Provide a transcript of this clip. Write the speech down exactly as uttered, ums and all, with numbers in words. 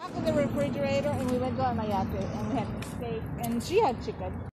In the refrigerator, and we went to Amayate and we had steak and she had chicken.